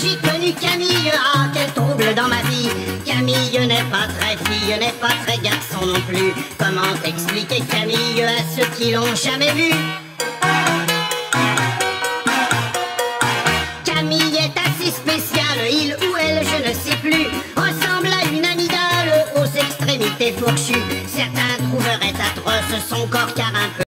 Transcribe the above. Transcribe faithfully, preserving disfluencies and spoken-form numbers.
j'ai connu Camille, ah quel trouble dans ma vie. Camille n'est pas très fille, n'est pas très garçon non plus. Comment expliquer Camille à ceux qui l'ont jamais vue? Camille est assez spéciale, il ou elle, je ne sais plus, ressemble à une amygdale aux extrémités fourchues. Certains trouveraient atroce son corps car un peu